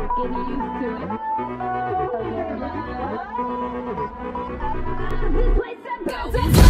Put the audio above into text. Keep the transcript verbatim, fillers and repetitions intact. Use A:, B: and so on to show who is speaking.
A: getting used to it. Okay. This place I'm